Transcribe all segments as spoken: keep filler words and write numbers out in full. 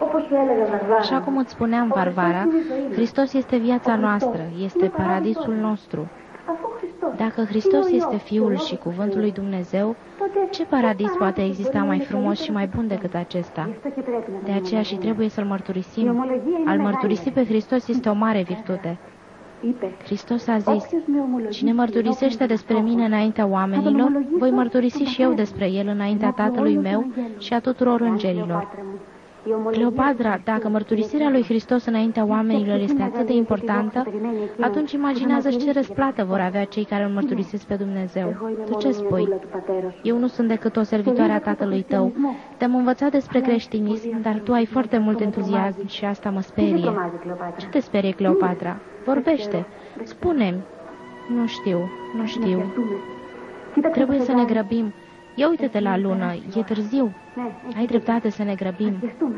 Așa cum îți spuneam, Varvara, Hristos este viața noastră, este paradisul nostru. Dacă Hristos este Fiul și Cuvântul lui Dumnezeu, ce paradis poate exista mai frumos și mai bun decât acesta? De aceea și trebuie să-L mărturisim. Al mărturisi pe Hristos este o mare virtute. Hristos a zis, cine mărturisește despre mine înaintea oamenilor, voi mărturisi și eu despre el înaintea Tatălui meu și a tuturor îngerilor. Cleopatra, dacă mărturisirea lui Hristos înaintea oamenilor este atât de importantă, atunci imaginează-și ce răsplată vor avea cei care îl mărturisesc pe Dumnezeu. Tu ce spui? Eu nu sunt decât o servitoare a tatălui tău. Te-am învățat despre creștinism, dar tu ai foarte mult entuziasm și asta mă sperie. Ce te sperie, Cleopatra? Vorbește. Spune-mi. Nu știu, nu știu. Trebuie să ne grăbim. Ia uite-te la lună, e târziu. Ai dreptate să ne grăbim.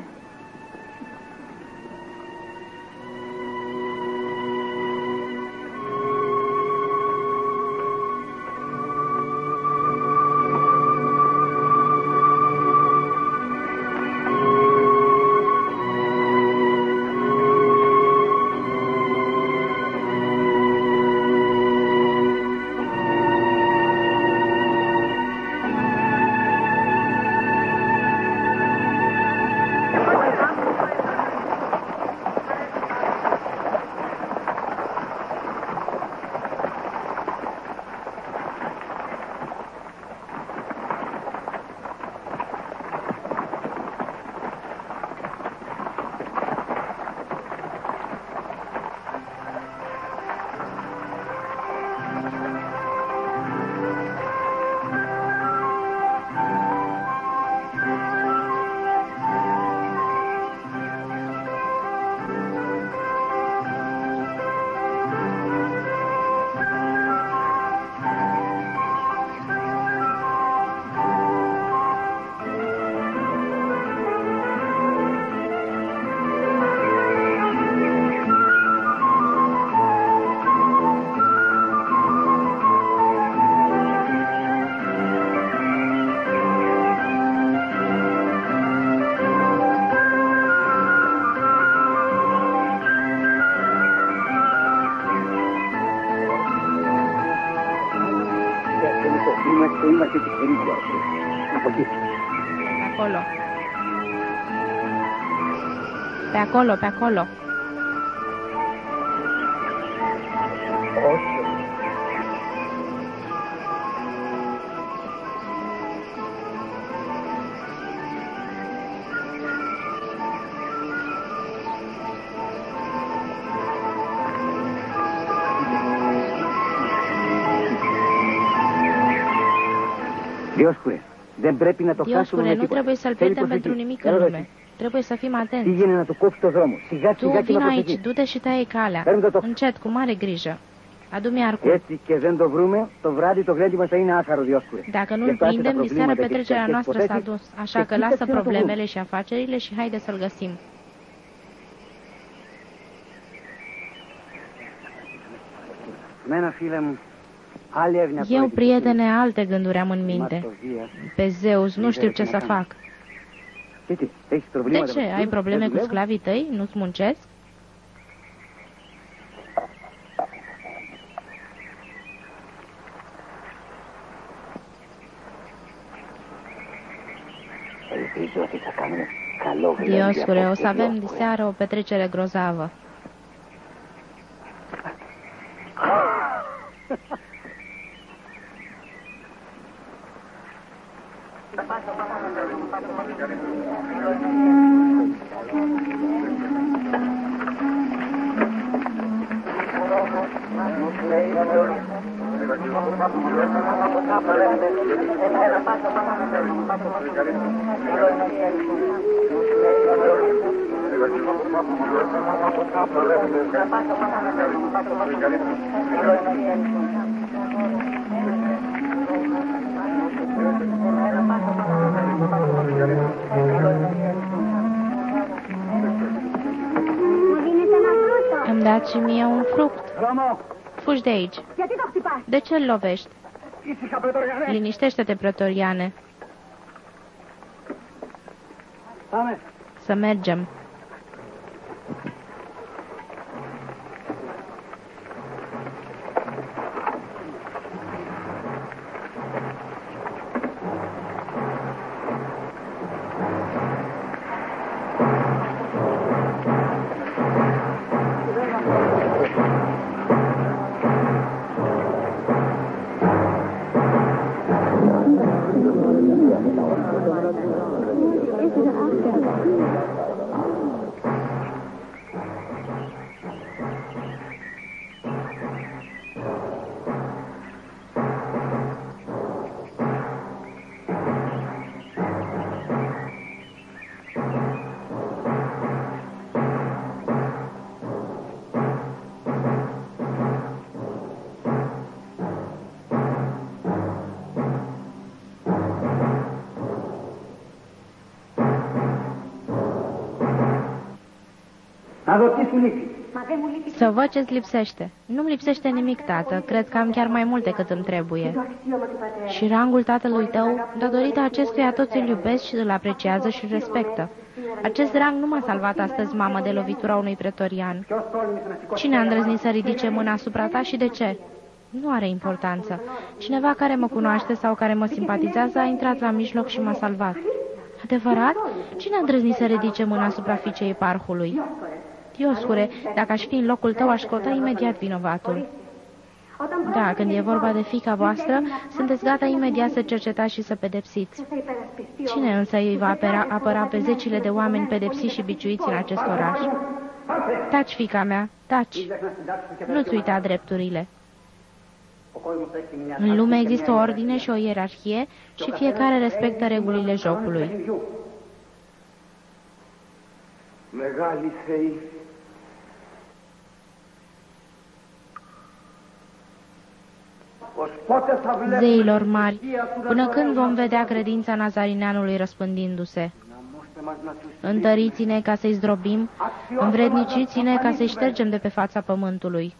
Acolo. Pe acolo, pe acolo. Dioscure, Dioscure, nu trebuie să-l pierdem pentru nimic în lume. Trebuie să fim atenți. Tu vino aici, du-te și taie calea. Încet, cu mare grijă. Adu-mi arcul. Dacă nu-l prindem, diseară petrecerea noastră s-a dus. Așa că lasă problemele și afacerile și haide să-l găsim. Eu, prietene, alte gânduri am în minte. Pe Zeus, nu știu ce să fac. De ce? Ai probleme cu sclavii tăi? Nu-ți muncesc? Dioscure, o să avem diseară o petrecere grozavă. Îmi dați și mie un fruct. Fugi de aici. De ce îl lovești? Liniștește-te, pretoriane. Să mergem. Să văd ce-ți lipsește. Nu-mi lipsește nimic, tată. Cred că am chiar mai mult decât îmi trebuie. Și rangul tatălui tău, datorită acestuia toți îl iubesc și îl apreciază și îl respectă. Acest rang nu m-a salvat astăzi, mamă, de lovitura unui pretorian. Cine a îndrăznit să ridice mâna asupra ta și de ce? Nu are importanță. Cineva care mă cunoaște sau care mă simpatizează a intrat la mijloc și m-a salvat. Adevărat? Cine a îndrăznit să ridice mâna asupra fiicei eparhului? Dioscure, dacă aș fi în locul tău, aș căuta imediat vinovatul. Da, când e vorba de fiica voastră, sunteți gata imediat să cercetați și să pedepsiți. Cine însă îi va apăra, apăra pe zecile de oameni pedepsiți și biciuiți în acest oraș? Taci, fiica mea, taci! Nu-ți uita drepturile. În lume există o ordine și o ierarhie și fiecare respectă regulile jocului. Zeilor mari, până când vom vedea credința nazarineanului răspândindu-se? Întăriți-ne ca să-i zdrobim, învredniciți-ne ca să-i ștergem de pe fața pământului.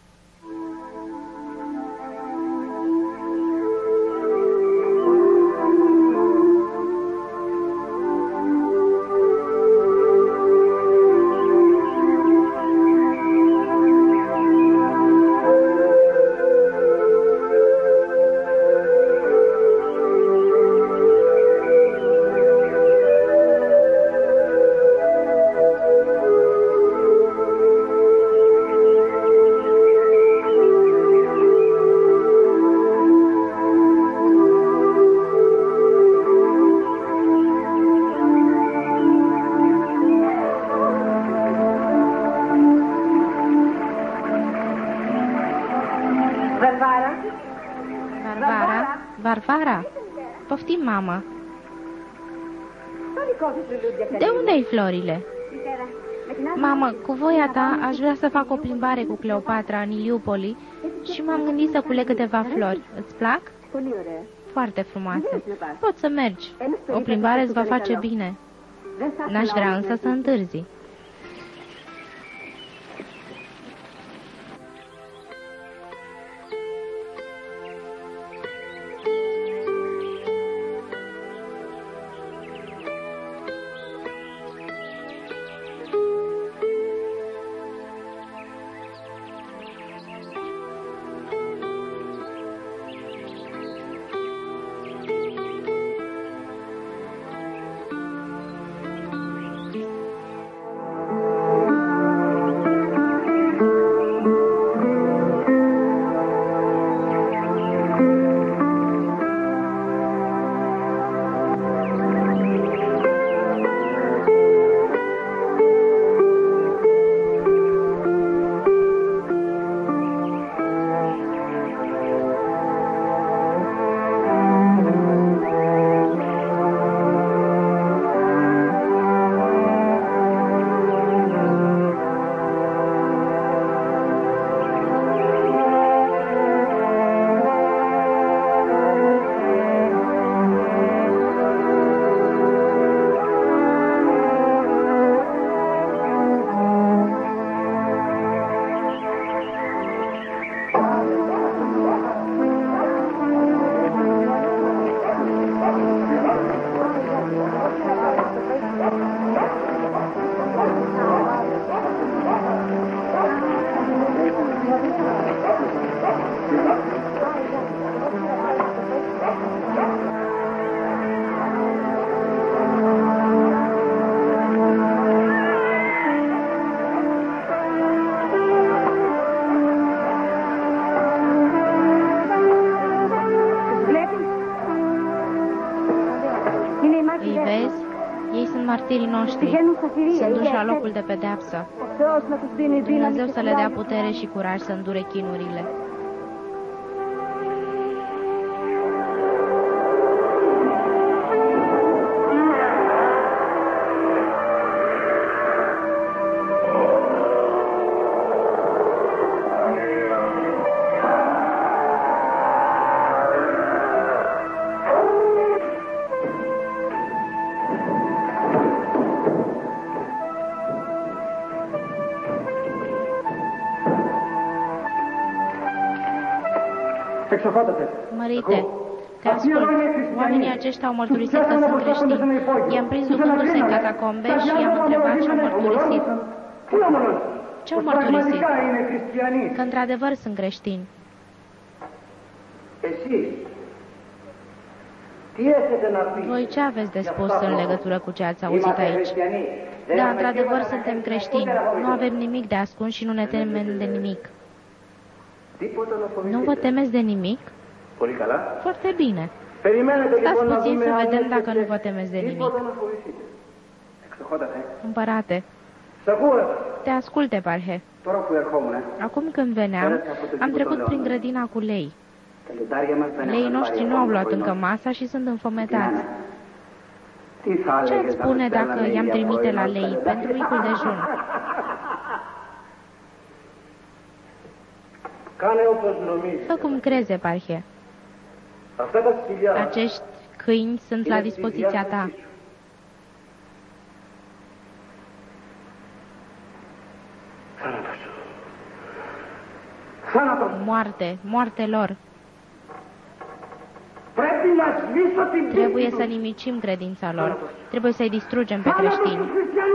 Varvara? Poftim, mamă. De unde ai florile? Mamă, cu voia ta aș vrea să fac o plimbare cu Cleopatra în Iliupoli și m-am gândit să culeg câteva flori. Îți plac? Foarte frumoase. Poți să mergi. O plimbare îți va face bine. N-aș vrea însă să întârzi. Ei sunt martirii noștri. Sunt duși la locul de pedeapsă. Dumnezeu să le dea putere și curaj să îndure chinurile. Mărite, te ascult. Oamenii aceștia au mărturisit că sunt creștini. I-am prins ducându-se în catacombe și i-am întrebat ce-au mărturisit. Ce-au mărturisit? Că într-adevăr sunt creștini. Voi ce aveți de spus în legătură cu ce ați auzit aici? Da, într-adevăr suntem creștini. Nu avem nimic de ascuns și nu ne temem de nimic. Nu vă temeți de nimic? Foarte bine. Stați puțin să vedem dacă nu vă temeți de nimic. Împărate, te ascult, Eparhe. Acum când veneam, am trecut prin grădina cu lei. Leii noștri nu au luat încă masa și sunt înfometați. Ce ați spune dacă i-am trimite la lei pentru micul dejun? Fă cum crezi, Eparhe. Acești câini sunt la dispoziția ta. Moarte, moarte lor. Trebuie să nimicim credința lor. Trebuie să-i distrugem pe creștini.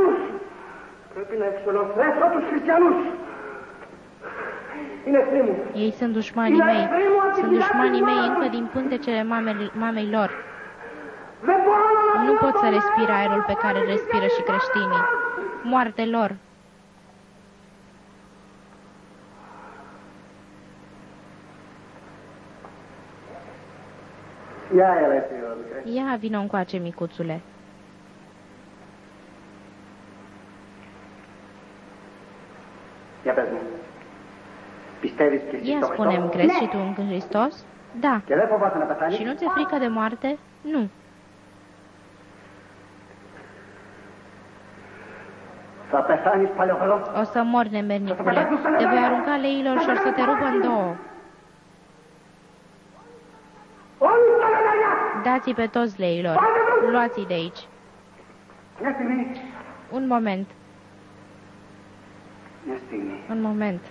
Ei sunt dușmanii mei. Sunt dușmanii mei încă din pântecele mamei, mamei lor. Nu pot să respir aerul pe care îl respiră și creștinii. Moarte lor. Ia, vină încoace, micuțule. Ia spune-mi, crezi și tu în Hristos? Da. Și nu ți-e frică de moarte? Nu. O să mor, nemernicule. Te voi arunca leilor și o să te rupă în două. Dați-i pe toți leilor. Luați-i de aici. Un moment. Un moment.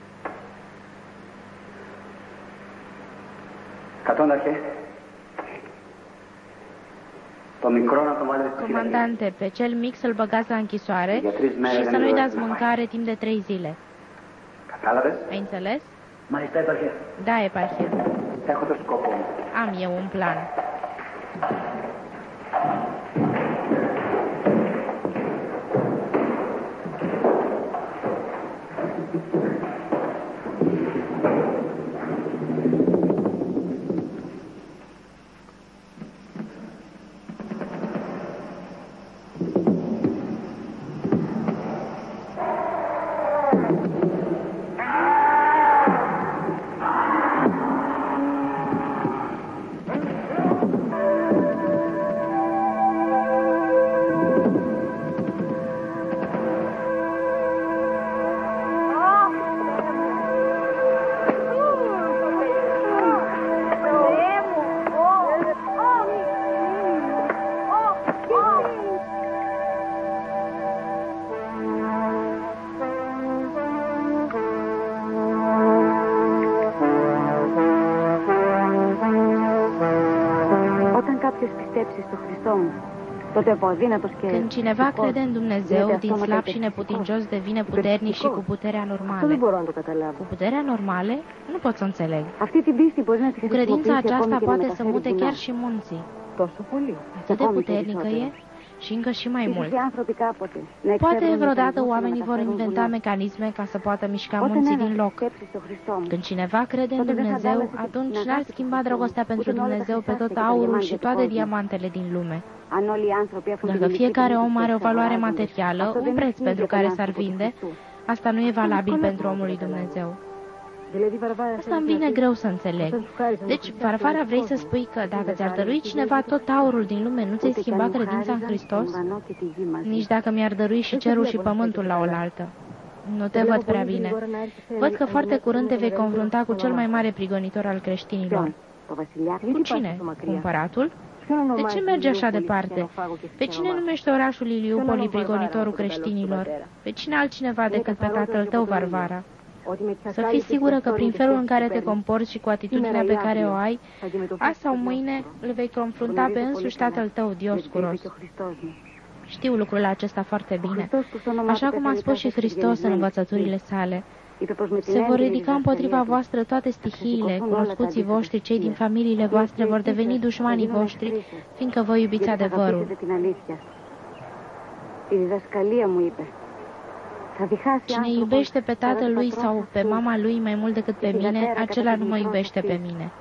Comandante, pe cel mic să-l băgați la închisoare și să nu-i dați mâncare timp de trei zile. Ai înțeles? Da, Eparhe. Am eu un plan. Când cineva crede în Dumnezeu, din slab și neputincios devine puternic și cu puterea normală. Cu puterea normală? Nu pot să înțeleg. Cu credința aceasta poate să mute chiar și munții. Atât de puternică e? Și încă și mai mult. Poate vreodată oamenii vor inventa mecanisme ca să poată mișca munții din loc. Când cineva crede în Dumnezeu, atunci n-ar schimba dragostea pentru Dumnezeu pe tot aurul și toate diamantele din lume. Dacă fiecare om are o valoare materială, un preț pentru care s-ar vinde, asta nu e valabil pentru omul lui Dumnezeu. Asta îmi vine greu să înțeleg. Deci, Varvara, vrei să spui că dacă ți-ar dărui cineva tot aurul din lume, nu ți-ai schimba credința în Hristos? Nici dacă mi-ar dărui și cerul și pământul la oaltă. Nu te văd prea bine. Văd că foarte curând te vei confrunta cu cel mai mare prigonitor al creștinilor. Cu cine? Cu împăratul? De ce merge așa departe? Pe cine numește orașul Iliupoli prigonitorul creștinilor? Pe cine altcineva decât pe tatăl tău, Varvara? Să fii sigură că prin felul în care te comporți și cu atitudinea pe care o ai, azi sau mâine îl vei confrunta pe însuși tatăl tău, Dioscuros. Știu lucrul acesta foarte bine, așa cum a spus și Hristos în învățăturile sale. Se vor ridica împotriva voastră toate stihiile, cunoscuții voștri, cei din familiile voastre vor deveni dușmanii voștri, fiindcă voi iubiți adevărul. Cine iubește pe tatăl lui sau pe mama lui mai mult decât pe mine, acela nu mă iubește pe mine.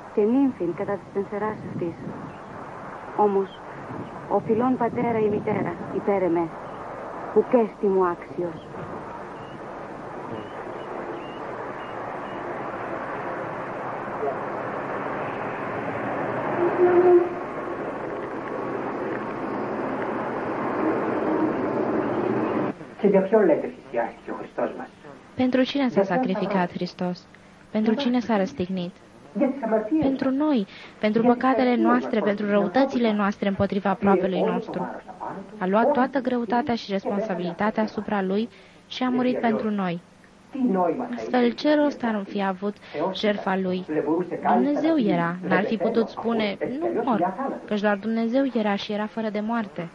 Όμως, οφειλών πατέρα ή μητέρα, υπέρ εμέ, που κέστη μου άξιος. Pentru cine s-a sacrificat Hristos? Pentru cine s-a răstignit? Pentru noi, pentru păcatele noastre, pentru răutățile noastre împotriva aproapelui nostru. A luat toată greutatea și responsabilitatea asupra lui și a murit pentru noi. Astfel, ce rost ar fi avut jertfa lui? Dumnezeu era, n-ar fi putut spune, nu mor, căci doar Dumnezeu era și era fără de moarte.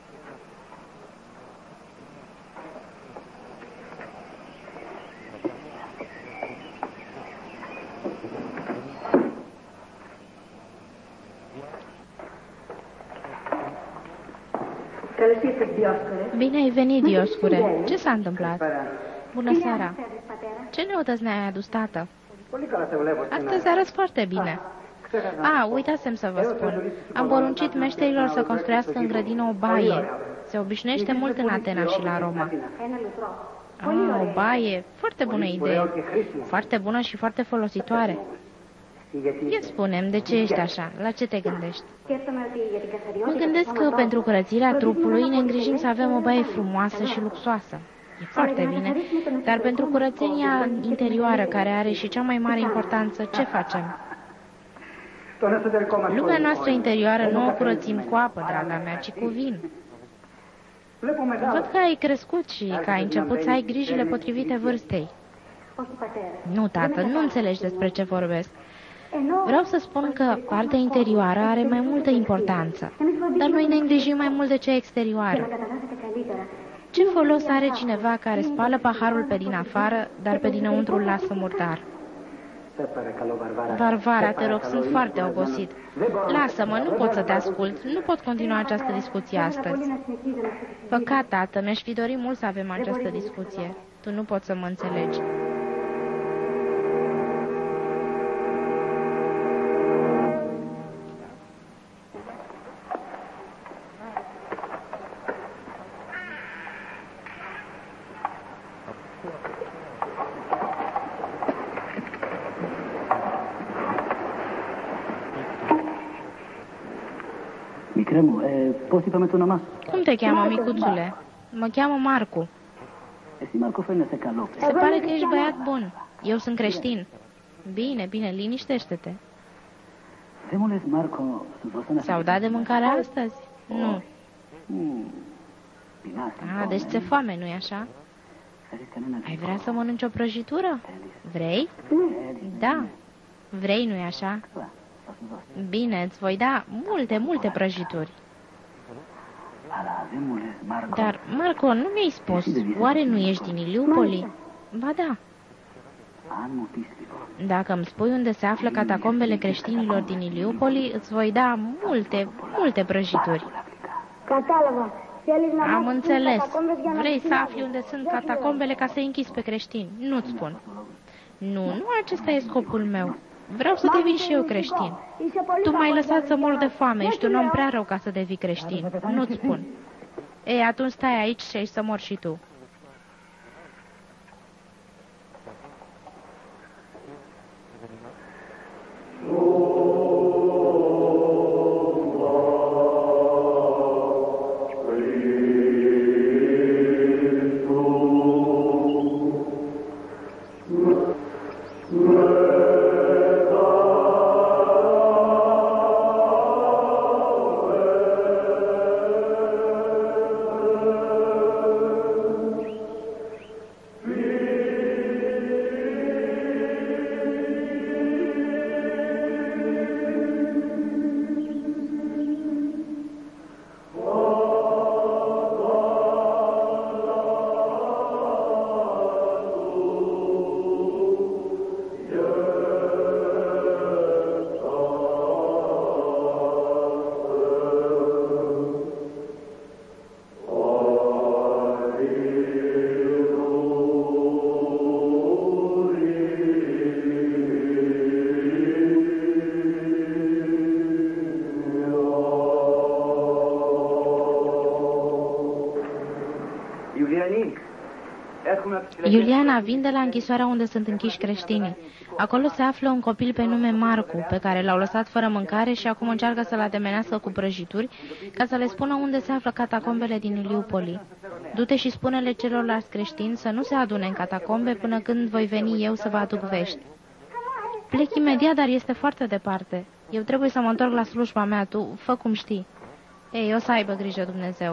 Bine ai venit, Dioscure. Ce s-a întâmplat? Bună seara. Ce neutăți ne-ai adus, tată? Astăzi arăți foarte bine. A, uitasem să vă spun. Am poruncit meșterilor să construiască în grădină o baie. Se obișnuiește mult în Atena și la Roma. A, o baie. Foarte bună idee. Foarte bună și foarte folositoare. Ia spune-mi, de ce ești așa? La ce te gândești? Mă gândesc că pentru curățirea trupului ne îngrijim să avem o baie frumoasă și luxoasă. E foarte bine, dar pentru curățenia interioară, care are și cea mai mare importanță, ce facem? Lumea noastră interioară nu o curățim cu apă, draga mea, ci cu vin. Văd că ai crescut și că ai început să ai grijile potrivite vârstei. Nu, tată, nu înțelegi despre ce vorbesc. Vreau să spun că partea interioară are mai multă importanță, dar noi ne îngrijim mai mult de cea exterioară. Ce folos are cineva care spală paharul pe din afară, dar pe dinăuntru îl lasă murdar? Varvara, te rog, sunt foarte obosit. Lasă-mă, nu pot să te ascult, nu pot continua această discuție astăzi. Păcat, tată, mi-aș fi dorit mult să avem această discuție. Tu nu poți să mă înțelegi. Cum te cheamă, micuțule? Mă cheamă Marcu. Se pare că ești băiat bun. Eu sunt creștin. Bine, bine, liniștește-te. S-au dat de mâncare astăzi? Nu. A, deci ți-e foame, nu-i așa? Ai vrea să mănânci o prăjitură? Vrei? Da. Vrei, nu-i așa? Bine, îți voi da multe, multe prăjituri. Dar, Marco, nu mi-ai spus, oare nu ești din Iliupoli? Ba da. Dacă îmi spui unde se află catacombele creștinilor din Iliupoli, îți voi da multe, multe prăjituri. Am înțeles. Vrei să afli unde sunt catacombele ca să-i închizi pe creștini. Nu-ți spun. Nu, nu acesta e scopul meu. Vreau să devin și eu creștin. Tu m-ai lăsat să mor de foame. Ești un om prea rău ca să devii creștin. Nu-ți spun. Ei, atunci stai aici și ești să mor și tu. Iuliana, vin de la închisoarea unde sunt închiși creștinii. Acolo se află un copil pe nume Marcu, pe care l-au lăsat fără mâncare și acum încearcă să-l ademenească cu prăjituri, ca să le spună unde se află catacombele din Iliupoli. Du-te și spune-le celorlalți creștini să nu se adune în catacombe până când voi veni eu să vă aduc vești. Plec imediat, dar este foarte departe. Eu trebuie să mă întorc la slujba mea, tu fă cum știi. Ei, o să aibă grijă Dumnezeu.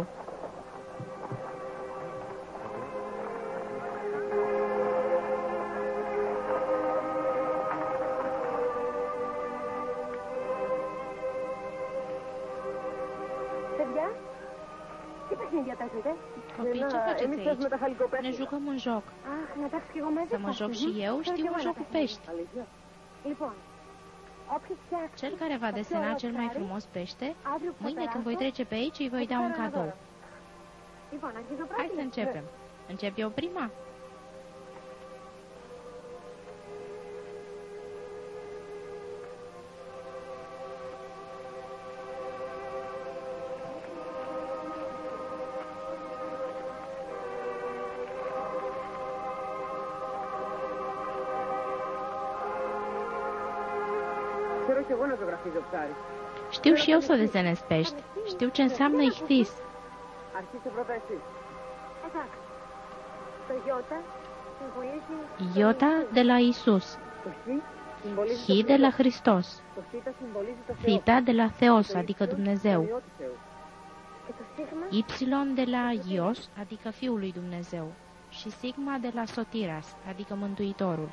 Copii, ce faceți aici? Ne jucăm un joc. Să mă joc și eu? Știu un joc cu pești. Cel care va desena cel mai frumos pește, mâine când voi trece pe aici, îi voi da un cadou. Hai să începem. Încep eu prima? Știu și eu să desenez pești. Știu ce înseamnă ichthys. Iota de la Isus. Hi de la Hristos. Theta de la Theos, adică Dumnezeu. Y de la Ios, adică Fiul lui Dumnezeu. Și sigma de la Sotiras, adică Mântuitorul.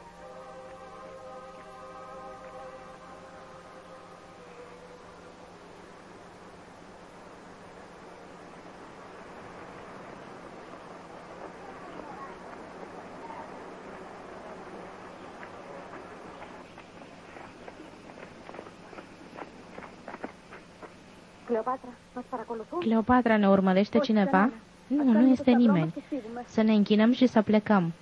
Cleopatra, ne urmărește cineva? Nu, nu este nimeni. Să ne închinăm și să plecăm.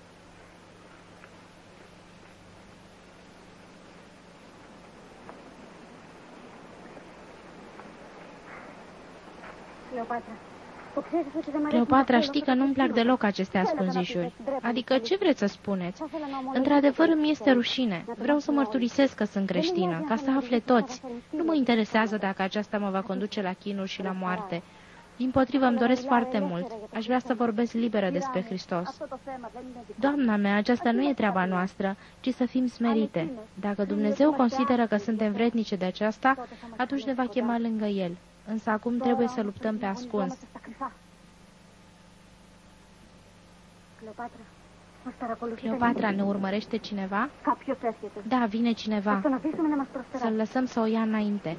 Cleopatra, știi că nu-mi plac deloc aceste ascunzișuri. Adică, ce vreți să spuneți? Într-adevăr, îmi este rușine. Vreau să mărturisesc că sunt creștină, ca să afle toți. Nu mă interesează dacă aceasta mă va conduce la chinuri și la moarte. Dimpotrivă, îmi doresc foarte mult. Aș vrea să vorbesc liberă despre Hristos. Doamna mea, aceasta nu e treaba noastră, ci să fim smerite. Dacă Dumnezeu consideră că suntem vrednice de aceasta, atunci ne va chema lângă El. Însă acum trebuie să luptăm pe ascuns. Cleopatra, ne urmărește cineva? Da, vine cineva. Să-l lăsăm să o ia înainte.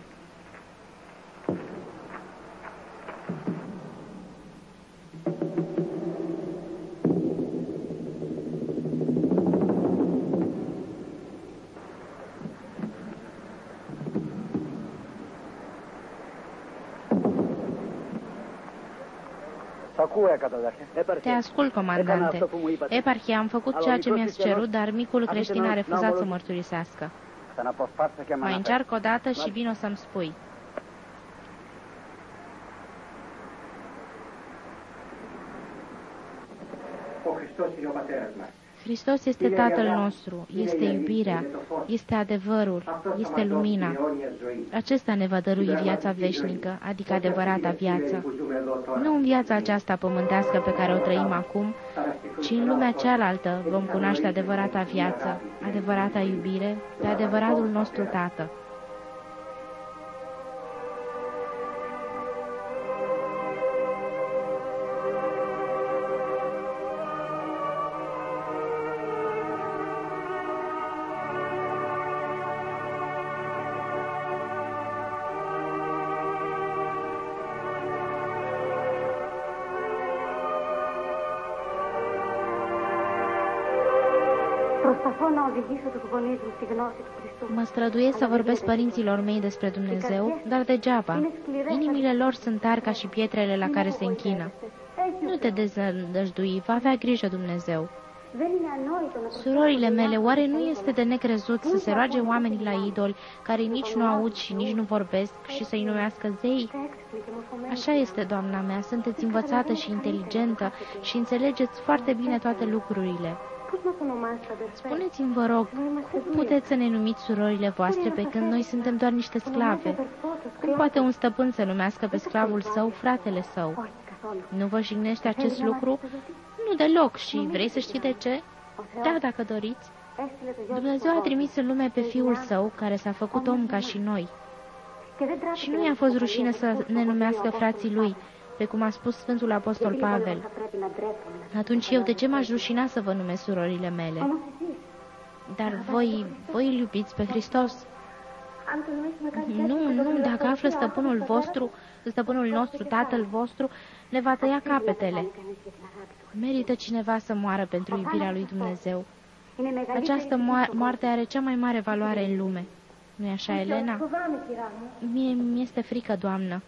Te ascult, comandante. Eparhie, am făcut ceea ce mi-ați cerut, dar micul creștin a refuzat să mărturisească. Mai încearcă o dată și vino să-mi spui. Hristos este Tatăl nostru, este iubirea, este adevărul, este lumina. Acesta ne va dărui viața veșnică, adică adevărata viață. Nu în viața aceasta pământească pe care o trăim acum, ci în lumea cealaltă vom cunoaște adevărata viață, adevărata iubire, pe adevăratul nostru Tată. Mă străduiesc să vorbesc părinților mei despre Dumnezeu, dar degeaba. Inimile lor sunt tari ca și pietrele la care se închină. Nu te deznădăjdui, va avea grijă Dumnezeu. Surorile mele, oare nu este de necrezut să se roage oamenii la idoli, care nici nu aud și nici nu vorbesc, și să-i numească zei? Așa este, doamna mea, sunteți învățată și inteligentă și înțelegeți foarte bine toate lucrurile. Spuneți-mi, vă rog, cum puteți să ne numiți surorile voastre pe când noi suntem doar niște sclave? Cum poate un stăpân să numească pe sclavul său fratele său? Nu vă jignește acest lucru? Nu deloc. Și vrei să știi de ce? Da, dacă doriți. Dumnezeu a trimis în lume pe Fiul Său, care s-a făcut om ca și noi. Și nu i-a fost rușine să ne numească frații Lui, pe cum a spus Sfântul Apostol Pavel. Atunci eu de ce m-aș rușina să vă numesc surorile mele? Dar voi, voi îl iubiți pe Hristos? Nu, nu, dacă află stăpânul vostru, stăpânul nostru, tatăl vostru, ne va tăia capetele. Merită cineva să moară pentru iubirea lui Dumnezeu. Această mo moarte are cea mai mare valoare în lume. Nu-i așa, Elena? Mie mi-este frică, doamnă.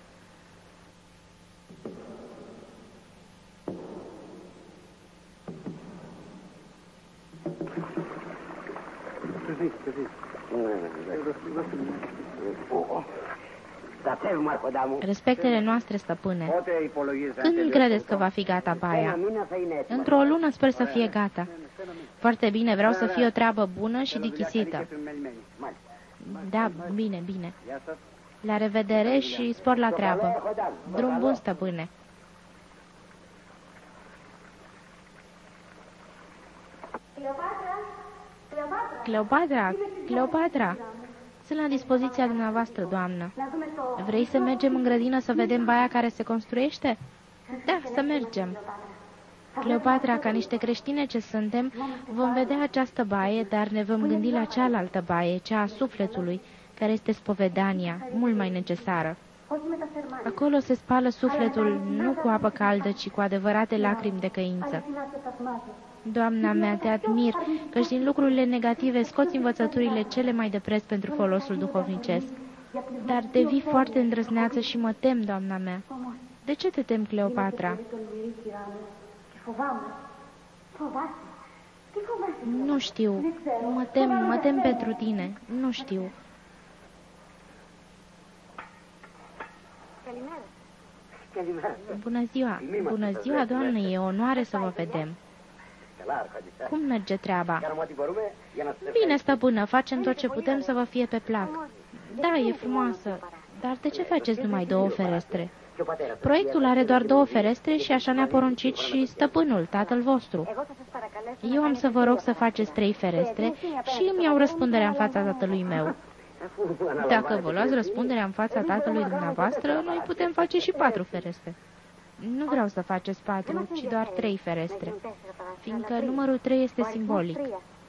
Respectele noastre, stăpâne. Când credeți că va fi gata baia? Într-o lună sper să fie gata. Foarte bine, vreau să fie o treabă bună și dichisită. Da, bine, bine. La revedere și spor la treabă. Drum bun, stăpâne. Cleopatra, Cleopatra, sunt la dispoziția dumneavoastră, doamnă. Vrei să mergem în grădină să vedem baia care se construiește? Da, să mergem. Cleopatra, ca niște creștine ce suntem, vom vedea această baie, dar ne vom gândi la cealaltă baie, cea a sufletului, care este spovedania, mult mai necesară. Acolo se spală sufletul nu cu apă caldă, ci cu adevărate lacrimi de căință. Doamna mea, te admir, căci din lucrurile negative scoți învățăturile cele mai de preț pentru folosul duhovnicesc. Dar devii foarte îndrăzneață și mă tem, doamna mea. De ce te tem, Cleopatra? Nu știu. Mă tem, mă tem pentru tine. Nu știu. Bună ziua! Bună ziua, doamnă, e onoare să vă vedem. Cum merge treaba? Bine, stăpână, facem tot ce putem să vă fie pe plac. Da, e frumoasă, dar de ce faceți numai două ferestre? Proiectul are doar două ferestre și așa ne-a poruncit și stăpânul, tatăl vostru. Eu am să vă rog să faceți trei ferestre și îmi iau răspunderea în fața tatălui meu. Dacă vă luați răspunderea în fața tatălui dumneavoastră, noi putem face și patru ferestre. Nu vreau să faceți patru, ci doar trei ferestre, fiindcă numărul trei este simbolic.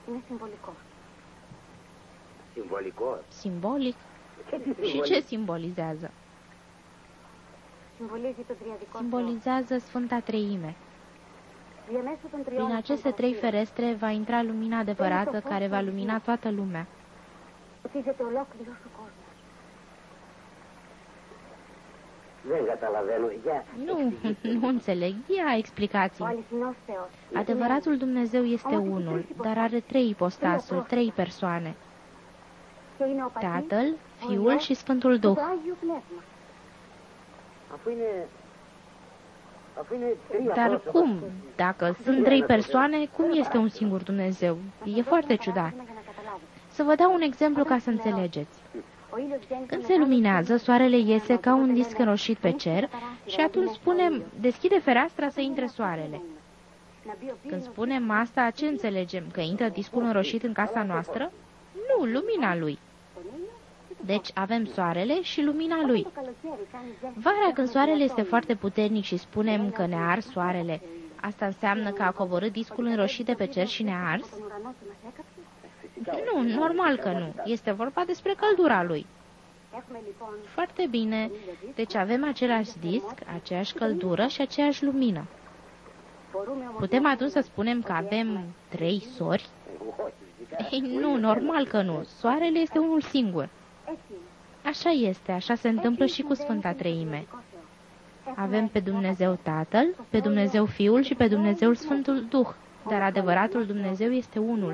Simbolic? Și ce simbolizează? Simbolizează Sfânta Treime. Prin aceste trei ferestre va intra lumina adevărată care va lumina toată lumea. Nu, nu înțeleg. Ia explicați-mi. Adevăratul Dumnezeu este unul, dar are trei ipostasuri, trei persoane. Tatăl, Fiul și Sfântul Duh. Dar cum? Dacă sunt trei persoane, cum este un singur Dumnezeu? E foarte ciudat. Să vă dau un exemplu ca să înțelegeți. Când se luminează, soarele iese ca un disc înroșit pe cer și atunci spunem, deschide fereastra să intre soarele. Când spunem asta, ce înțelegem? Că intră discul înroșit în casa noastră? Nu, lumina lui. Deci avem soarele și lumina lui. Vara, când soarele este foarte puternic și spunem că ne-a ars soarele, asta înseamnă că a coborât discul înroșit de pe cer și ne-a ars? Nu, normal că nu. Este vorba despre căldura lui. Foarte bine. Deci avem același disc, aceeași căldură și aceeași lumină. Putem atunci să spunem că avem trei sori? Ei, nu, normal că nu. Soarele este unul singur. Așa este, așa se întâmplă și cu Sfânta Treime. Avem pe Dumnezeu Tatăl, pe Dumnezeu Fiul și pe Dumnezeul Sfântul Duh, dar adevăratul Dumnezeu este unul.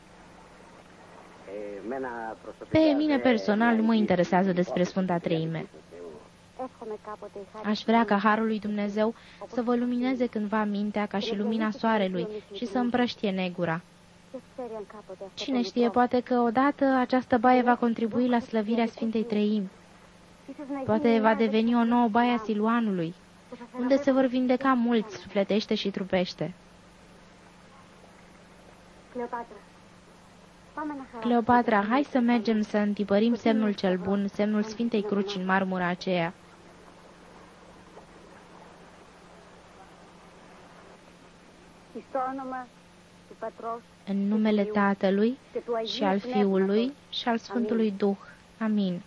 Pe mine personal nu mă interesează despre Sfânta Treime. Aș vrea ca Harul lui Dumnezeu să vă lumineze cândva mintea ca și lumina soarelui și să împrăștie negura. Cine știe, poate că odată această baie va contribui la slăvirea Sfintei Treimi. Poate va deveni o nouă baie a Siluanului, unde se vor vindeca mulți, sufletește și trupește. Cleopatra, hai să mergem să întipărim semnul cel bun, semnul Sfintei Cruci în marmura aceea. În numele Tatălui și al Fiului și al Sfântului Duh. Amin.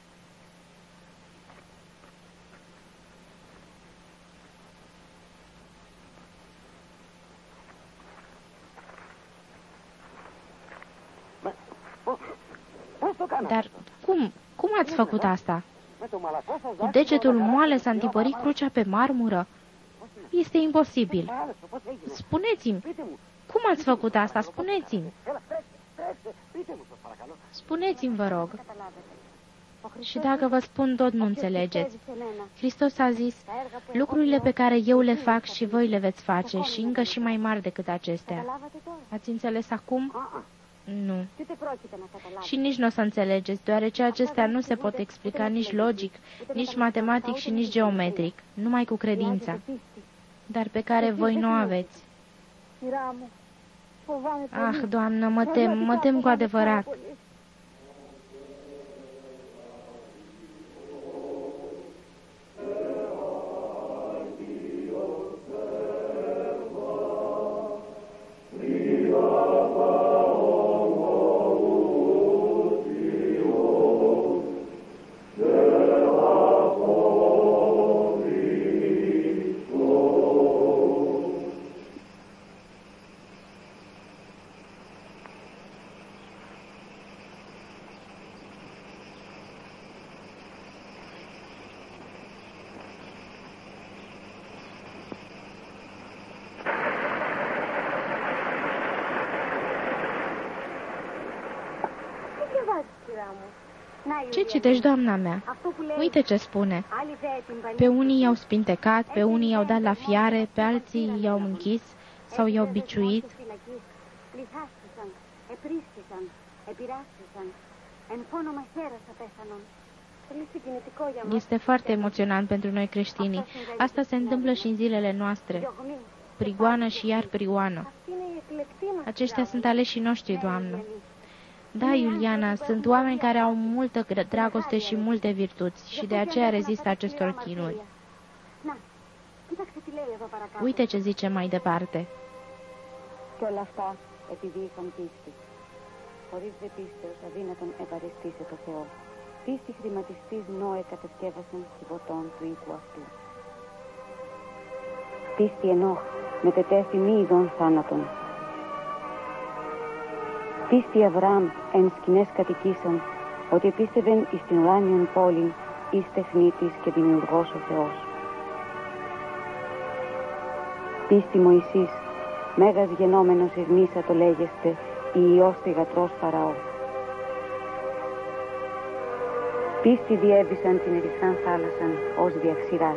Dar cum? Cum ați făcut asta? Cu degetul moale s-a întipărit crucea pe marmură? Este imposibil. Spuneți-mi, cum ați făcut asta? Spuneți-mi. Spuneți-mi, vă rog. Și dacă vă spun tot, nu înțelegeți. Hristos a zis, lucrurile pe care eu le fac și voi le veți face și încă și mai mari decât acestea. Ați înțeles acum? Nu. Și nici nu o să înțelegeți, deoarece acestea nu se pot explica nici logic, nici matematic și nici geometric, numai cu credința, dar pe care voi nu aveți. Ah, Doamnă, mă tem, mă tem cu adevărat. Ce citești, doamna mea? Uite ce spune. Pe unii i-au spintecat, pe unii i-au dat la fiare, pe alții i-au închis sau i-au biciuit. Este foarte emoționant pentru noi creștinii. Asta se întâmplă și în zilele noastre. Prigoană și iar prigoană. Aceștia sunt aleșii noștri, Doamnă. Da, Iuliana, sunt oameni care au multă dragoste și multe virtuți și de aceea rezistă acestor chinuri. Uite ce zice mai departe. Και όλα αυτά επειδή είχαν πίστη. Χωρίς δε πίστεως αδύνατον επαρεστήσει το Θεό. Πίστη χρηματιστής Νόε κατασκεύασαν κυβωτών του οίκου αυτού. Πίστη Ενόχ μετετέθη μη ειδών θάνατον. Πίστη Αβραάμ εν σκηνές κατοικήσαν, ότι επίστευεν εις την ουράνιον πόλην, εις τεχνίτης και δημιουργός ο Θεός. Πίστη Μωυσής, μέγας γενόμενος ειρνήσα το λέγεστε, η Υιός θυγατρός Φαραώ. Πίστη διέβησαν την ερυθράν θάλασσαν ως διαφσιράς.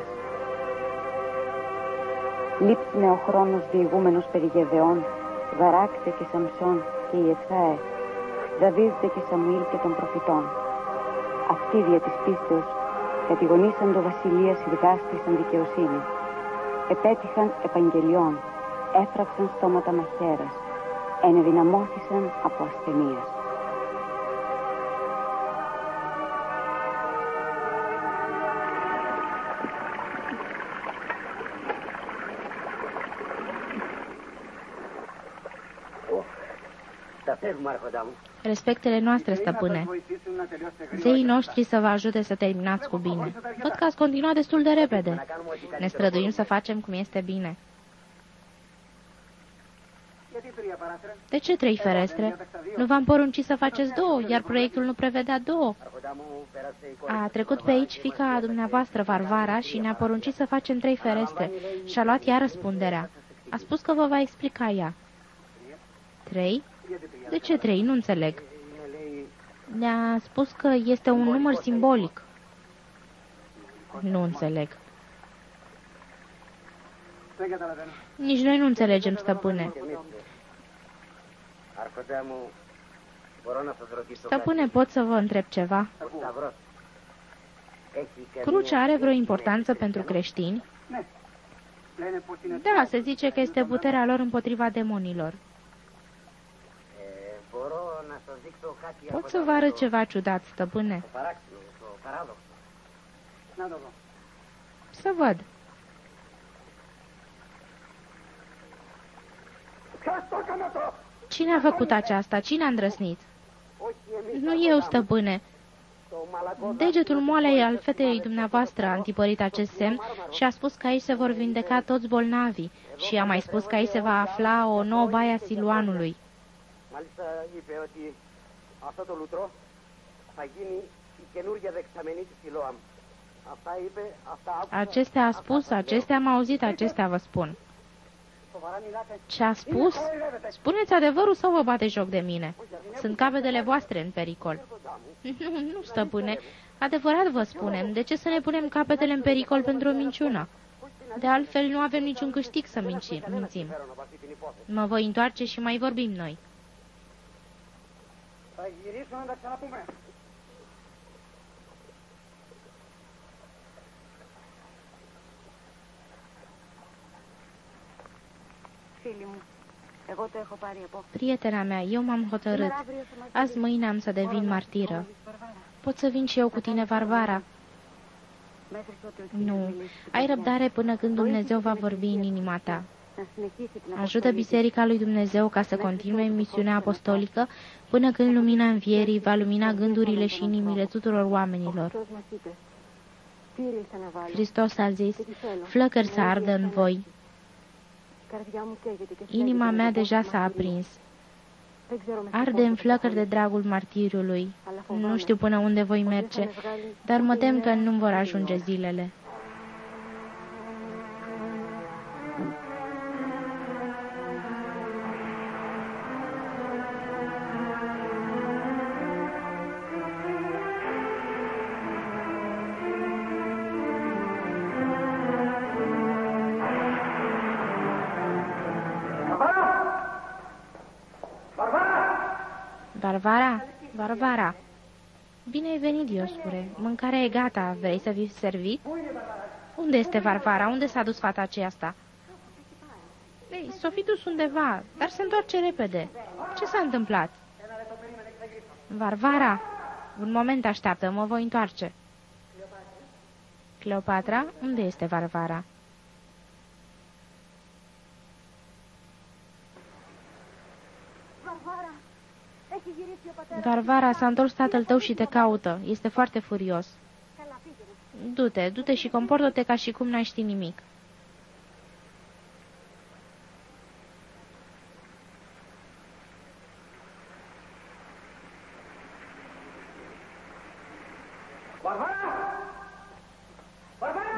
Λείψνε ο χρόνος διηγούμενος περί Γεδεών, Βαράκτε και Σαμσόν και η Εφθαέ, Δαβίδ και Σαμουήλ και των προφητών. Αυτοί δια της πίστεως κατηγονήσαν το βασιλείας ειδγάστησαν δικαιοσύνη. Επέτυχαν επαγγελιών, έφραξαν στόματα μαχαίρας, ενεδυναμώθησαν από ασθενείας. Respectele noastre, stăpâne. Zeii noștri să vă ajute să terminați cu bine. Văd că ați continuat destul de repede. Ne străduim să facem cum este bine. De ce trei ferestre? Nu v-am poruncit să faceți două, iar proiectul nu prevedea două. A trecut pe aici fiica dumneavoastră, Varvara, și ne-a poruncit să facem trei ferestre și a luat ea răspunderea. A spus că vă va explica ea. Trei? De ce trei? Nu înțeleg. Ne-a spus că este un număr simbolic. Nu înțeleg. Nici noi nu înțelegem, stăpâne. Stăpâne, pot să vă întreb ceva? Crucea are vreo importanță pentru creștini? Da, se zice că este puterea lor împotriva demonilor. Pot să vă arăt ceva ciudat, stăpâne? Să văd. Cine a făcut aceasta? Cine a îndrăsnit? Nu eu, stăpâne. Degetul moale al fetei dumneavoastră a întipărit acest semn și a spus că aici se vor vindeca toți bolnavii și a mai spus că aici se va afla o nouă baie a Siluanului. Acestea a spus, acestea am auzit, acestea vă spun. Ce a spus? Spuneți adevărul sau vă bate joc de mine? Sunt capetele voastre în pericol. Nu, nu, stăpâne. Adevărat vă spunem. De ce să ne punem capetele în pericol pentru o minciună? De altfel, nu avem niciun câștig să mințim. mințim. Mă voi întoarce și mai vorbim noi. Prietena mea, eu m-am hotărât. Azi mâine am să devin martiră. Pot să vin și eu cu tine, Varvara? Nu. Ai răbdare până când Dumnezeu va vorbi în inima ta. Ajută Biserica lui Dumnezeu ca să continue misiunea apostolică până când lumina învierii va lumina gândurile și inimile tuturor oamenilor. Hristos a zis, flăcări să ardă în voi. Inima mea deja s-a aprins. Arde în flăcări de dragul martiriului. Nu știu până unde voi merge, dar mă tem că nu-mi vor ajunge zilele. Varvara, Varvara. Bine ai venit, Dioscure. Mâncarea e gata. Vrei să fii servit? Unde este Varvara? Unde s-a dus fata aceasta? Ei, s-o fi dus undeva, dar se întoarce repede. Ce s-a întâmplat? Varvara, un moment așteaptă, mă voi întoarce. Cleopatra, unde este Varvara? Varvara, s-a întors tatăl tău și te caută. Este foarte furios. Du-te, du-te și comportă-te ca și cum n-ai ști nimic. Varvara!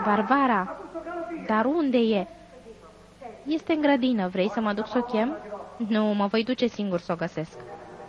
Varvara! Dar unde e? Este în grădină. Vrei să mă duc să o chem? Nu, mă voi duce singur să o găsesc.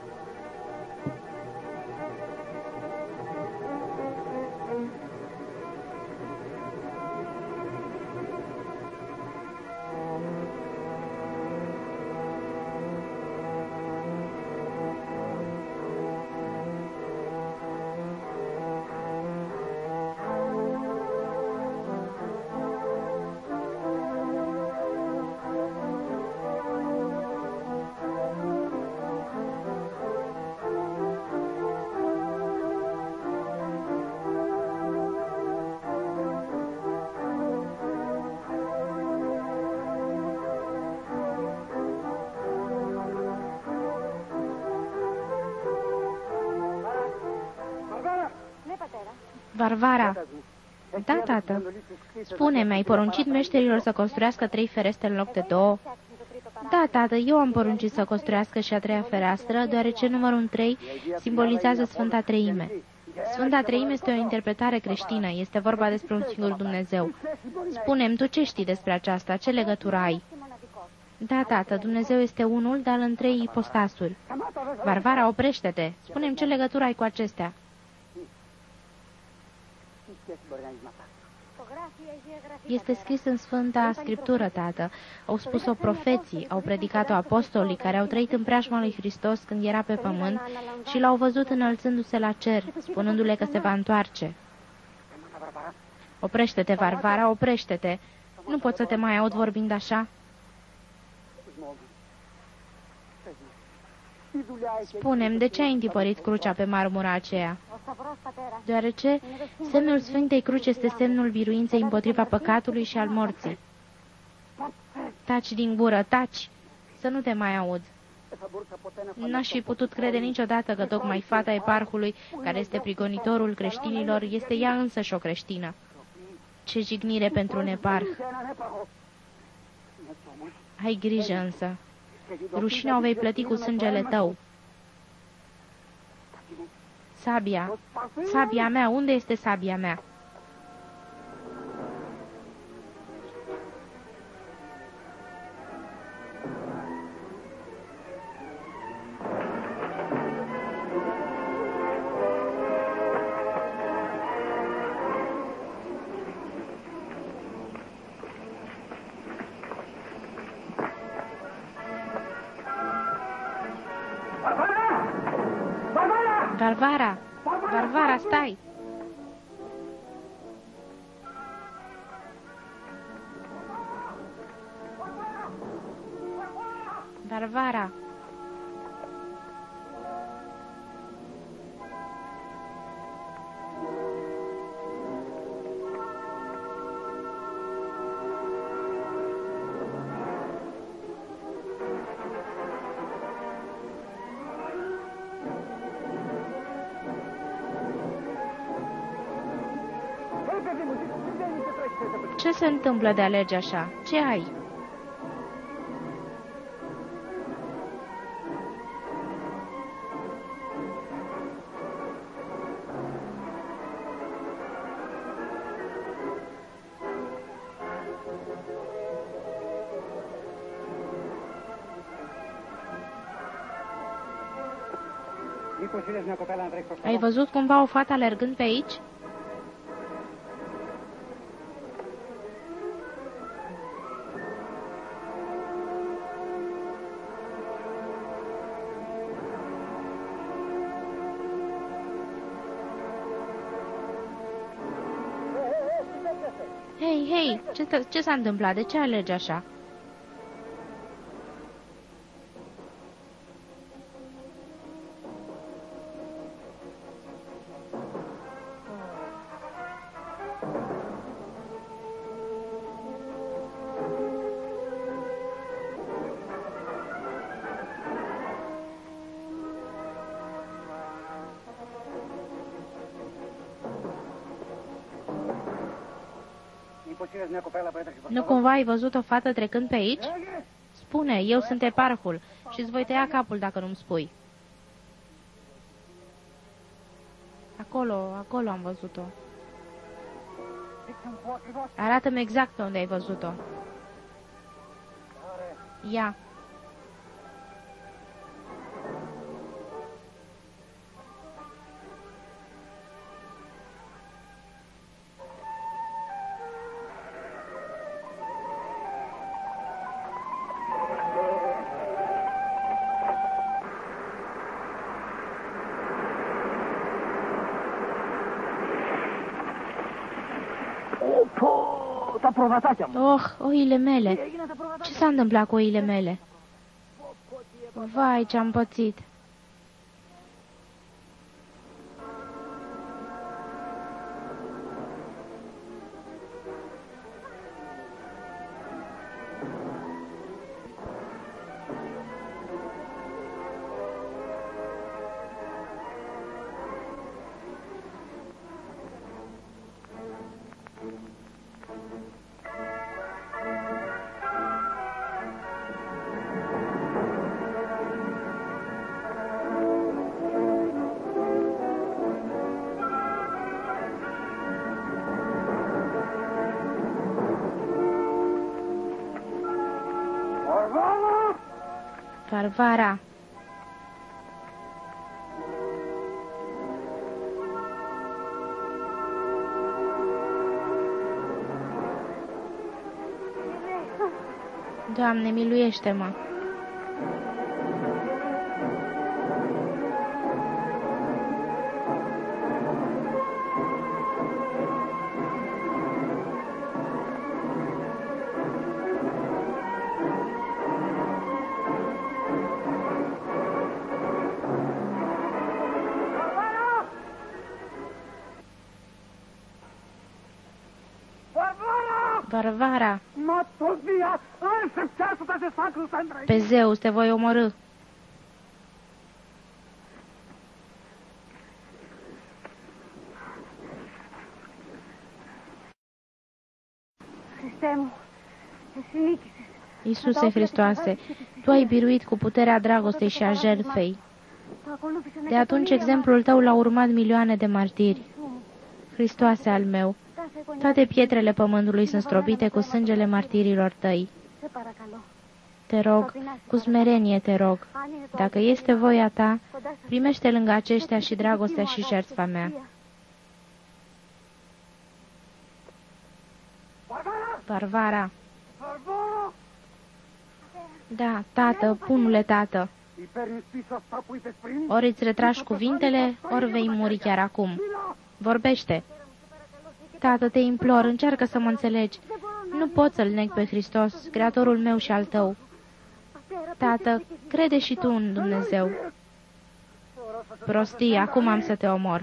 Varvara! Da, tată. Spune, mi-ai poruncit meșterilor să construiască trei ferestre în loc de două? Da, tată, eu am poruncit să construiască și a treia fereastră, deoarece numărul trei simbolizează Sfânta Treime. Sfânta Treime este o interpretare creștină, este vorba despre un singur Dumnezeu. Spune-mi, tu ce știi despre aceasta? Ce legătură ai? Da, tată, Dumnezeu este unul, dar în trei ipostasuri. Varvara, oprește-te! Spune-mi ce legătură ai cu acestea. Este scris în Sfânta Scriptură, tată. Au spus-o profeții, au predicat-o apostolii care au trăit în preajma lui Hristos când era pe pământ și l-au văzut înălțându-se la cer, spunându-le că se va întoarce. Oprește-te, Varvara, oprește-te! Nu pot să te mai aud vorbind așa. Spune-mi, de ce ai întipărit crucea pe marmura aceea? Deoarece semnul Sfintei Cruci este semnul biruinței împotriva păcatului și al morții. Taci din gură, taci! Să nu te mai aud. N-aș fi putut crede niciodată că tocmai fata eparhului, care este prigonitorul creștinilor, este ea însăși o creștină. Ce jignire pentru un eparh! Ai grijă însă. Rușinea o vei plăti cu sângele tău. Sabia, sabia mea, unde este sabia mea? Varvara! Varvara, stai! Varvara! Ce se întâmplă de alegi așa? Ce ai? Ai văzut cumva o fată alergând pe aici? Hei, hei, ce, ce s-a întâmplat? De ce alergi așa? Nu cumva ai văzut o fată trecând pe aici? Spune, eu sunt eparhul și îți voi tăia capul dacă nu-mi spui. Acolo, acolo am văzut-o. Arată-mi exact pe unde ai văzut-o. Ia. Oh, oile mele! Ce s-a întâmplat cu oile mele? Vai, ce-am pățit! Varvara! Doamne, miluiește-mă! Varvara! Pe Zeus te voi omorî! Iisuse Hristoase, Tu ai biruit cu puterea dragostei și a jertfei. De atunci exemplul Tău l-au urmat milioane de martiri. Hristoase al meu, toate pietrele pământului sunt stropite cu sângele martirilor Tăi. Te rog, cu smerenie te rog, dacă este voia Ta, primește lângă aceștia și dragostea și jertfa mea. Varvara! Da, tată, punule tată! Ori îți retragi cuvintele, ori vei muri chiar acum. Vorbește! Tată, te implor, încearcă să mă înțelegi. Nu pot să-L neg pe Hristos, Creatorul meu și al Tău. Tată, crede și Tu în Dumnezeu. Prostii, acum am să te omor.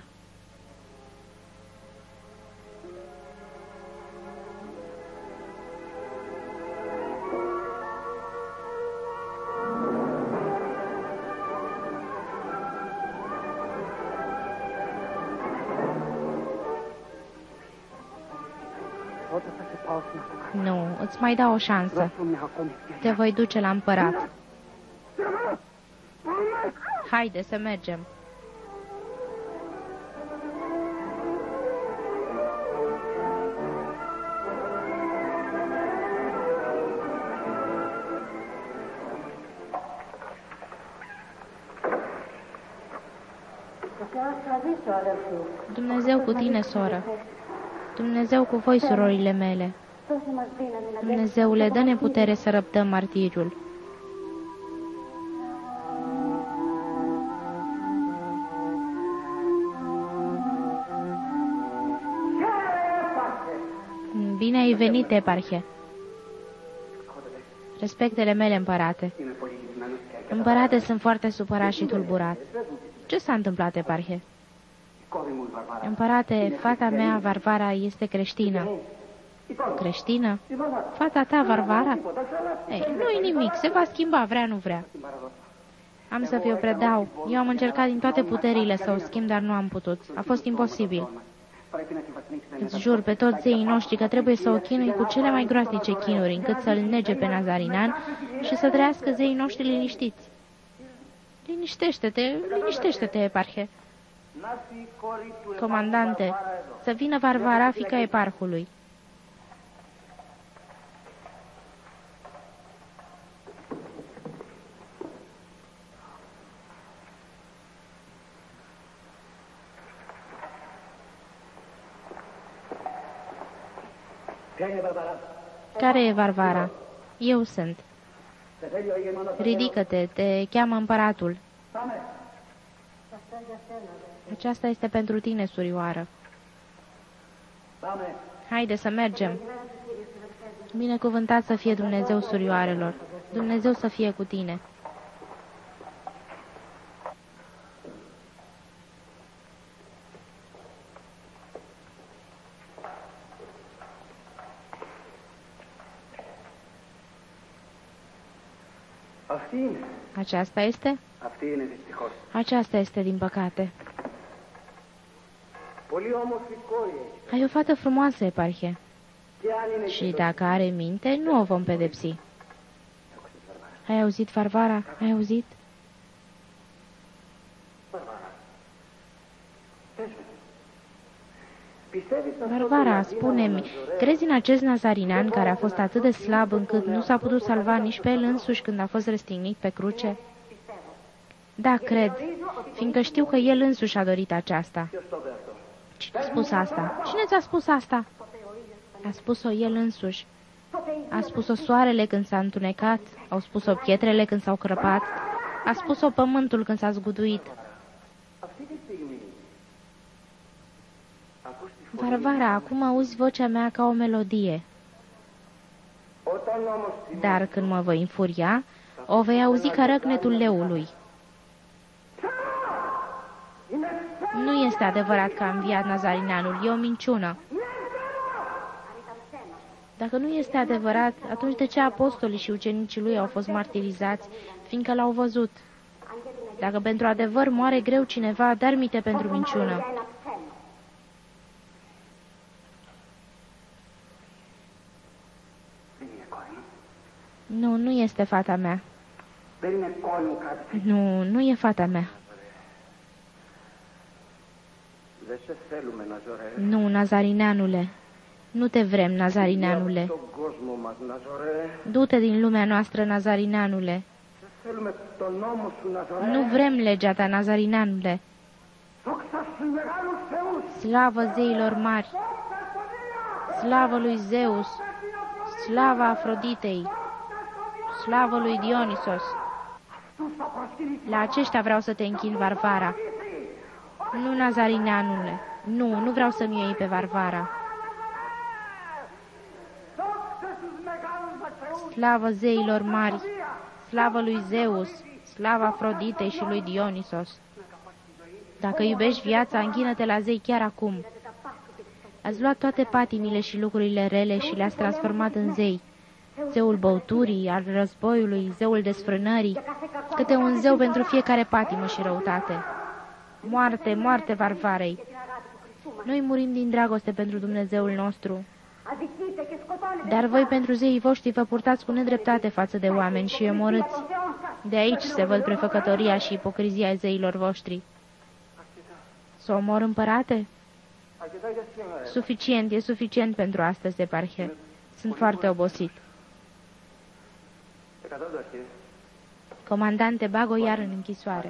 Nu, îți mai dau o șansă. Te voi duce la împărat. Haide să mergem. Dumnezeu cu tine, soră. Dumnezeu cu voi, surorile mele. Dumnezeule, dă-ne putere să răbdăm martiriul. Bine ai venit, eparhe. Respectele mele, împărate. Împărate, sunt foarte supărat și tulburat. Ce s-a întâmplat, eparhe? Împărate, fata mea, Varvara, este creștină. Creștină? Fata ta, Varvara? Ei, nu-i nimic, se va schimba, vrea, nu vrea. Am să vi-o predau. Eu am încercat din toate puterile să o schimb, dar nu am putut. A fost imposibil. Îți jur pe toți zeii noștri că trebuie să o chinui cu cele mai groaznice chinuri, încât să-l nege pe Nazarinan și să trăiască zeii noștri liniștiți. Liniștește-te, liniștește-te, eparhe. Comandante, să vină Varvara, fiica eparhului. Care e Varvara? Eu sunt. Ridică-te, te cheamă împăratul. Aceasta este pentru tine, surioară. Haide să mergem. Binecuvântat să fie Dumnezeu surioarelor. Dumnezeu să fie cu tine. Aceasta este? Aceasta este, din păcate. Ai o fată frumoasă, eparhie. Și dacă are minte, nu o vom pedepsi. Ai auzit, Varvara? Ai auzit? Varvara, spune-mi, crezi în acest nazarinean care a fost atât de slab încât nu s-a putut salva nici pe el însuși când a fost răstignit pe cruce? Da, cred, fiindcă știu că el însuși a dorit aceasta. Cine a spus asta? Cine ți-a spus asta? A spus-o el însuși. A spus-o soarele când s-a întunecat, au spus-o pietrele când s-au crăpat, a spus-o pământul când s-a zguduit. Varvara, acum auzi vocea mea ca o melodie. Dar când mă voi înfuria, o vei auzi ca răgnetul leului. Nu este adevărat că a înviat nazarineanul, e o minciună. Dacă nu este adevărat, atunci de ce apostolii și ucenicii lui au fost martirizați, fiindcă l-au văzut? Dacă pentru adevăr moare greu cineva, dar mite pentru minciună. Nu, nu este fata mea. Nu, nu e fata mea. Nu, nazarineanule. Nu te vrem, nazarineanule. Du-te din lumea noastră, nazarineanule. Nu vrem legea ta, nazarineanule. Slavă zeilor mari. Slavă lui Zeus. Slavă Afroditei. Slavă lui Dionisos. La aceștia vreau să te închin, Varvara. Nu, nazarineanule. Nu, nu vreau să-mi iei pe Varvara. Slavă zeilor mari, slavă lui Zeus, slavă Afroditei și lui Dionisos. Dacă iubești viața, închină-te la zei chiar acum. Ați luat toate patimile și lucrurile rele și le-ați transformat în zei. Zeul băuturii, al războiului, zeul desfrânării, câte un zeu pentru fiecare patimă și răutate. Moarte, moarte Varvarei! Noi murim din dragoste pentru Dumnezeul nostru. Dar voi pentru zeii voștri vă purtați cu nedreptate față de oameni și omorâți. De aici se văd prefăcătoria și ipocrizia zeilor voștri. Să omor, împărate? Suficient, e suficient pentru astăzi, eparhie. Sunt foarte obosit. Comandante, bag-o iar în închisoare.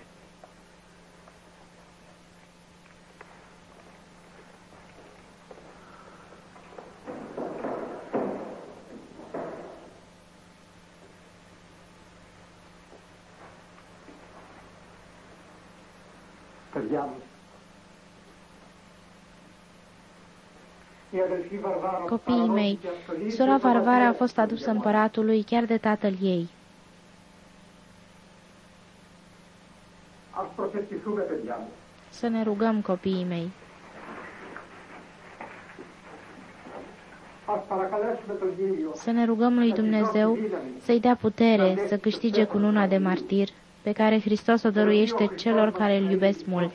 Copiii mei, sora Varvara a fost adusă împăratului chiar de tatăl ei. Să ne rugăm, copiii mei. Să ne rugăm lui Dumnezeu să-i dea putere să câștige cununa de martir pe care Hristos o dăruiește celor care îl iubesc mult.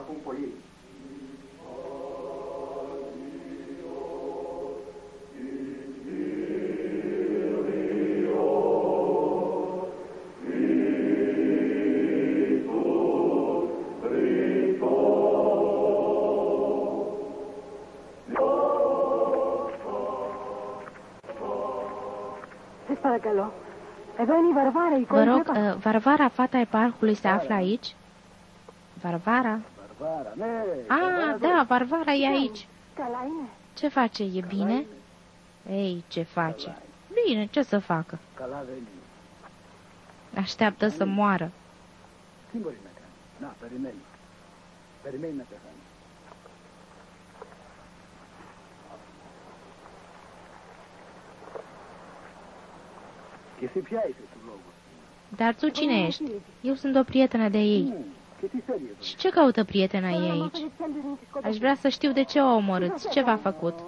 Vă rog, uh, Varvara, fata eparhului, se află aici? Varvara? Ah, da, Varvara e aici. Ce face? E bine? Ei, ce face? Bine, ce să facă? Așteaptă să moară. Dar tu cine ești? Eu sunt o prietenă de ei. Și ce caută prietena ei aici? Aș vrea să știu de ce o omorâți, ce v-a făcut.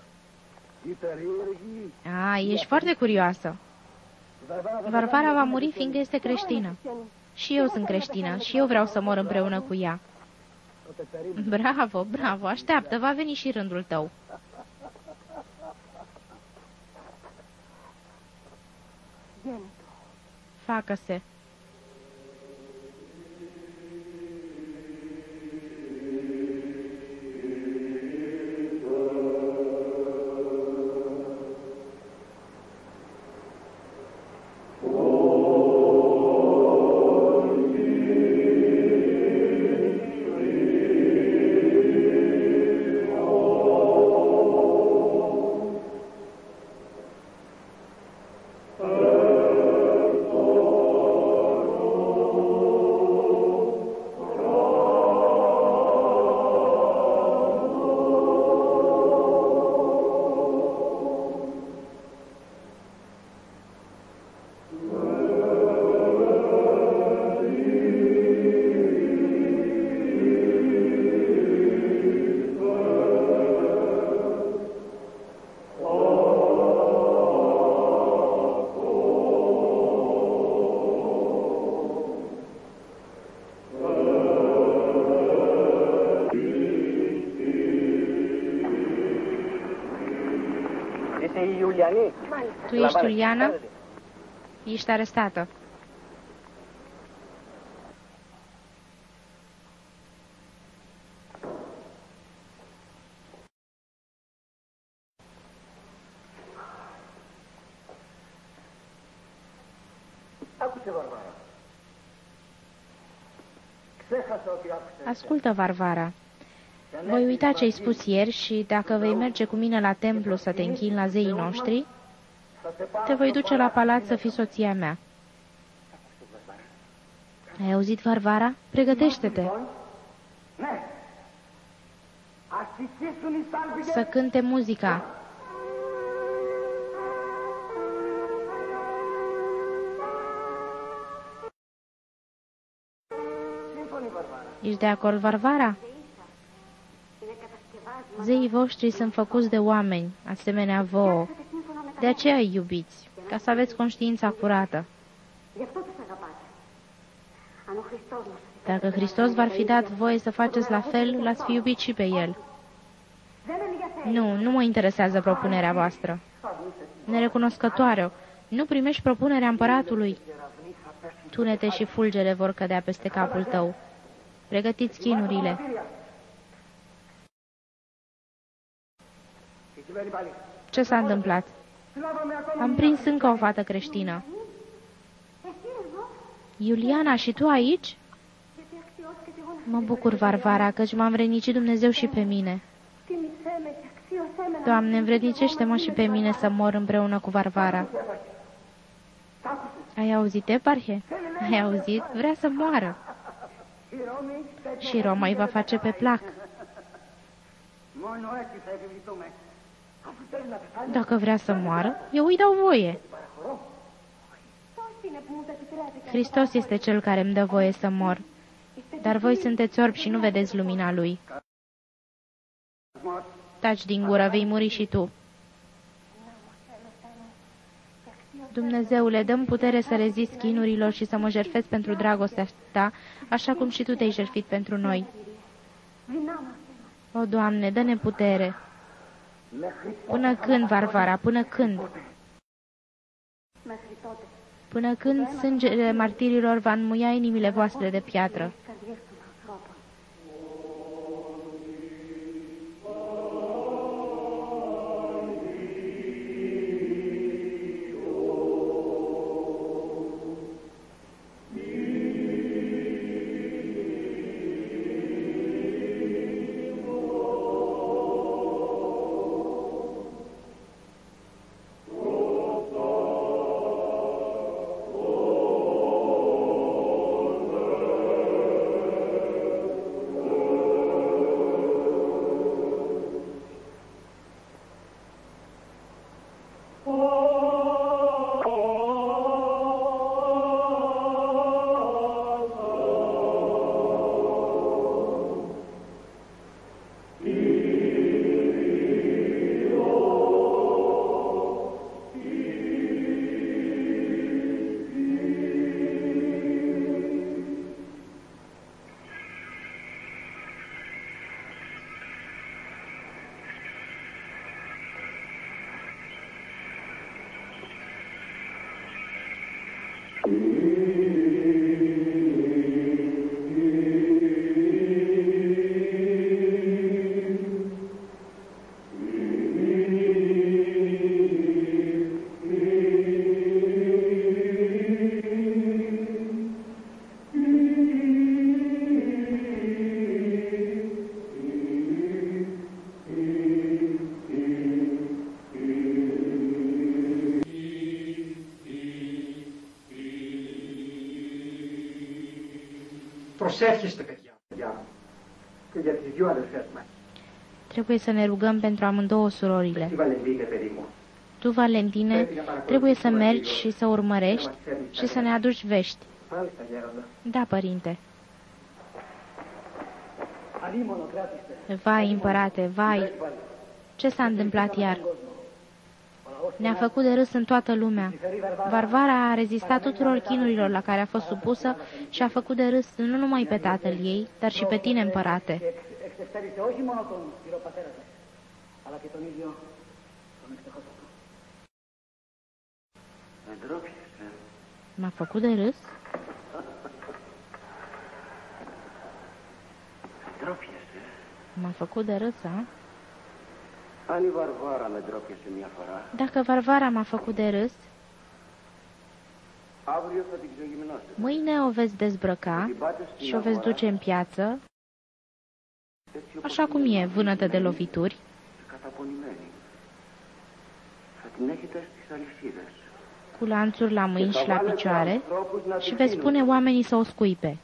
A, ești foarte curioasă. Varvara va muri fiindcă este creștină. Și eu sunt creștină și eu vreau să mor împreună cu ea. Bravo, bravo, așteaptă, va veni și rândul tău. Facă-se. Tu ești Iuliana? Ești arestată. Ascultă, Varvara. Voi uita ce ai spus ieri și dacă vei merge cu mine la templu să te închini la zeii noștri, te voi duce la palat să fii soția mea. Ai auzit, Varvara? Pregătește-te! Să cânte muzica! Ești de acord, Varvara? Zeii voștri sunt făcuți de oameni, asemenea vouă. De aceea îi iubiți, ca să aveți conștiința curată. Dacă Hristos v-ar fi dat voie să faceți la fel, l-ați fi iubit și pe El. Nu, nu mă interesează propunerea voastră. Nerecunoscătoare, nu primești propunerea împăratului. Tunete și fulgere vor cădea peste capul tău. Pregătiți chinurile. Ce s-a întâmplat? Am prins încă o fată creștină. Iuliana, și tu aici? Mă bucur, Varvara, căci m-a învrednicit Dumnezeu și pe mine. Doamne, învrednicește-mă și pe mine să mor împreună cu Varvara. Ai auzit, Eparhe? Ai auzit? Vrea să moară. Și Roma îi va face pe plac. Dacă vrea să moară, eu îi dau voie. Hristos este Cel care îmi dă voie să mor. Dar voi sunteți orbi și nu vedeți lumina Lui. Taci din gură, vei muri și tu. Dumnezeule, dă-mi putere să rezist chinurilor și să mă jertfesc pentru dragostea ta, așa cum și tu te-ai jertfit pentru noi. O, Doamne, dă-ne putere. Până când, Varvara, până când? Până când sângele martirilor va înmuia inimile voastre de piatră. Προσεύχεστε, παιδιά, και για τις δυο αδερφές μας. Trebuie să ne rugăm pentru amândouă surorile. Tu, Valentine, trebuie să mergi și să urmărești și să ne aduci vești. Da, părinte. Vai, împărate, vai! Ce s-a întâmplat iar? Ne-a făcut de râs în toată lumea. Varvara a rezistat tuturor chinurilor la care a fost supusă și a făcut de râs nu numai pe tatăl ei, dar și pe tine, împărate. M-a făcut de râs? M-a făcut de râs, a? Dacă Varvara m-a făcut de râs, mâine o veți dezbrăca și o veți duce în piață, așa cum e, vânătă de lovituri, cu lanțuri la mâini și la picioare, și veți pune oamenii să o scuipe.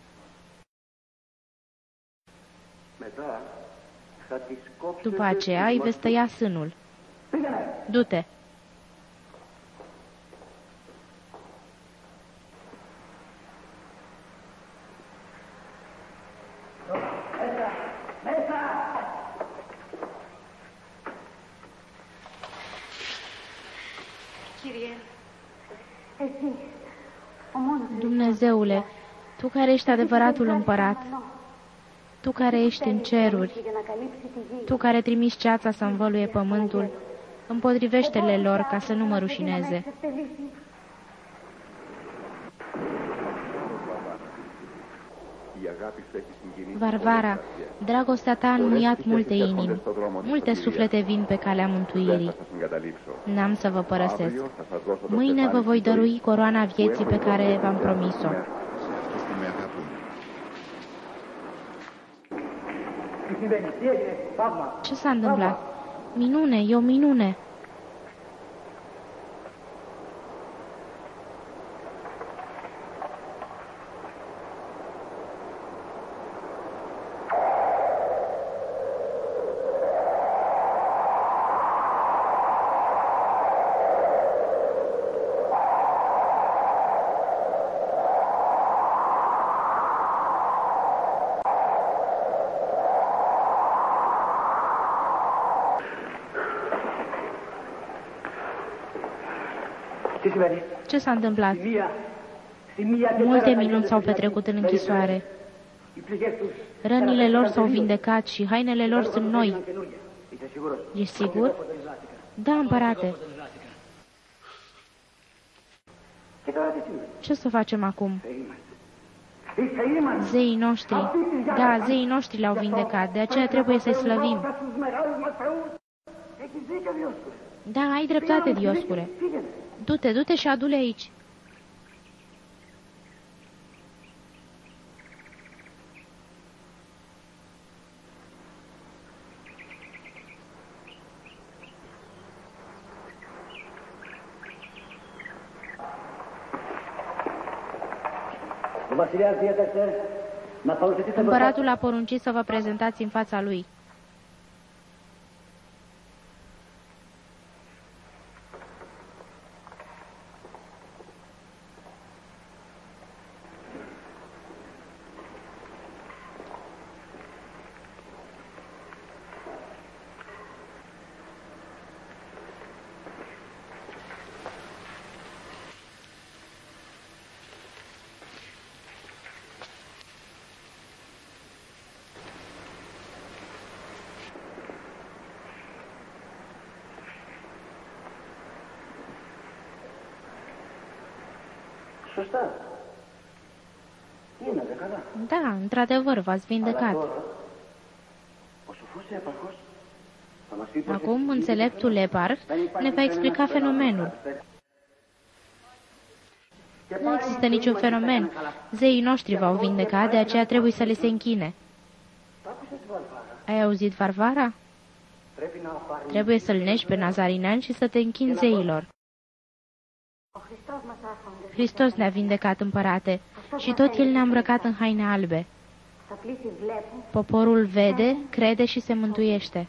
După aceea îi veți tăia sânul. Du-te! Dumnezeule, Tu care ești adevăratul împărat, Tu care ești în ceruri, Tu care trimiși ceața să învăluie pământul, împotrivește-le lor ca să nu mă rușineze. Varvara, dragostea ta a înmuiat multe inimi, multe suflete vin pe calea mântuirii. N-am să vă părăsesc. Mâine vă voi dărui coroana vieții pe care v-am promis-o. Ce s-a întâmplat? Minune, e o minune! Ce s-a întâmplat? Multe minuni s-au petrecut în închisoare. Rănile lor s-au vindecat și hainele lor sunt noi. Ești sigur? Da, împărate. Ce să facem acum? Zeii noștri, da, zeii noștri le-au vindecat, de aceea trebuie să-i slăvim. Da, ai dreptate, Dioscure. Du-te, du-te și adu-le aici. Împăratul a poruncit să vă prezentați în fața lui. Da, într-adevăr, v-ați vindecat. Acum, înțeleptul eparh ne va explica fenomenul. Nu există niciun fenomen. Zeii noștri v-au vindecat, de aceea trebuie să le se închine. Ai auzit, Varvara? Trebuie să-l nești pe Nazarinean și să te închini zeilor. Hristos ne-a vindecat, împărate, și tot El ne-a îmbrăcat în haine albe. Poporul vede, crede și se mântuiește.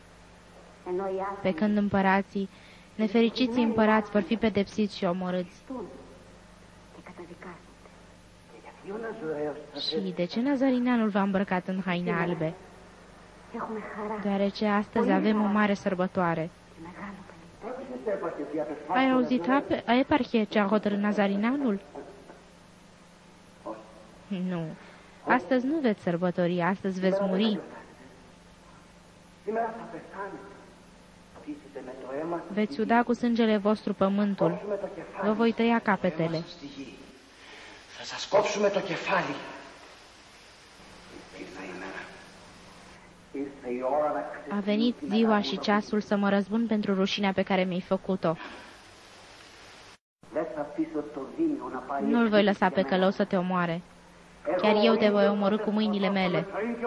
Pe când împărații, nefericiții împărați vor fi pedepsiți și omorâți. Și de ce Nazarineanul v-a îmbrăcat în haine albe? Deoarece astăzi avem o mare sărbătoare. Ai auzit, a eparhie, ce a hotărât Nazarineanul? Nu. Astăzi nu veți sărbători, astăzi veți muri. Veți uda cu sângele vostru pământul. Vă voi tăia capetele. Θα σας κόψουμε το κεφάλι. A venit ziua și ceasul să mă răzbun pentru rușinea pe care mi-ai făcut-o. Nu-l voi lăsa pe călău să te omoare. Chiar eu te voi omorî cu mâinile mele.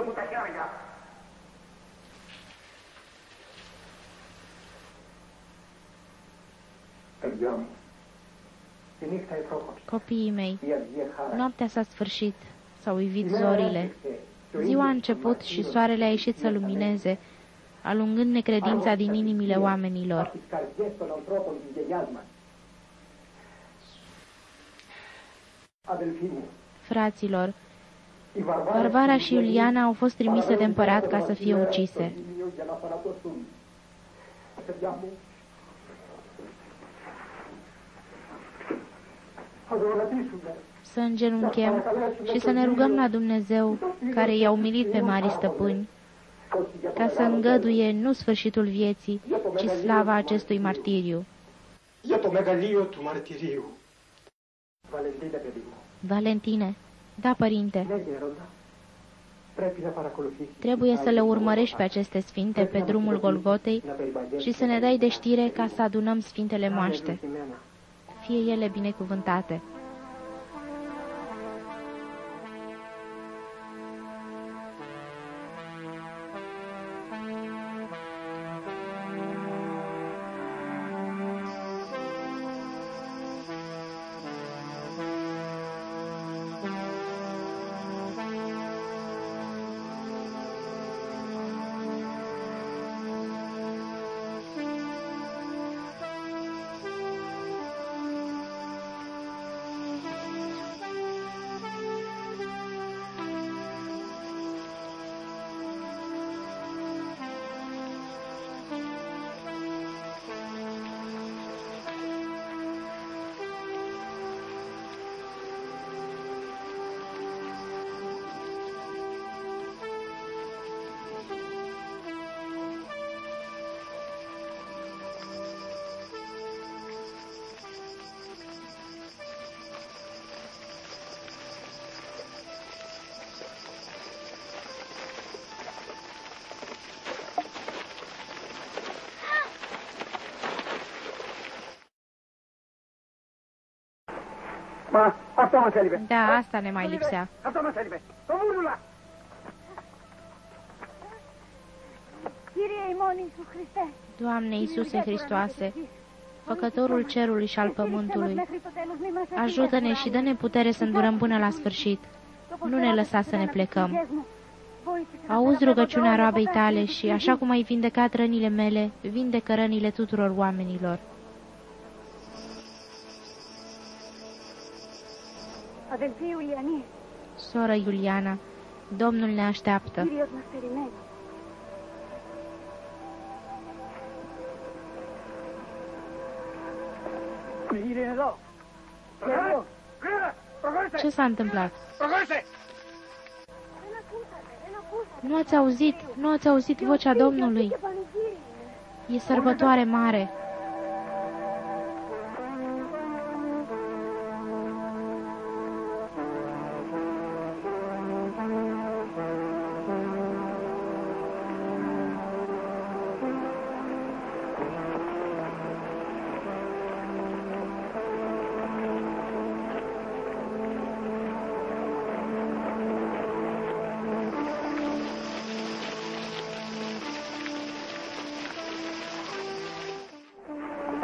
Copiii mei, noaptea s-a sfârșit, s-au ivit zorile. Ziua a început și soarele a ieșit să lumineze, alungând necredința din inimile oamenilor. Fraților, Varvara și Iuliana au fost trimise de împărat ca să fie ucise. Să îngenunchem și să ne rugăm la Dumnezeu, care i-a umilit pe mari stăpâni, ca să îngăduie nu sfârșitul vieții, ci slava acestui martiriu. Valentine, da, părinte, trebuie să le urmărești pe aceste sfinte pe drumul Golgotei și să ne dai de știre ca să adunăm sfintele moaște. Fie ele binecuvântate. Da, asta ne mai lipsea. Doamne Iisuse Hristoase, Făcătorul cerului și al pământului, ajută-ne și dă-ne putere să îndurăm până la sfârșit. Nu ne lăsa să ne plecăm. Auzi rugăciunea roabei tale și, așa cum ai vindecat rănile mele, vindecă rănile tuturor oamenilor. Soră Iuliana, Domnul ne așteaptă. Ce s-a întâmplat? Nu ați auzit? Nu ați auzit vocea Domnului? E sărbătoare mare.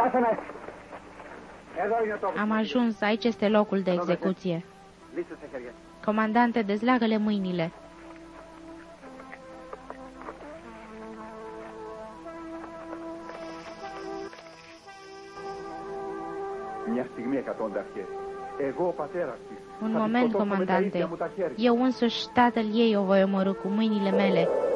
Am ajuns, aici este locul de execuție. Comandante, dezleagă-le mâinile. Un moment, comandante. Eu însuși, tatăl ei, o voi omorî cu mâinile mele.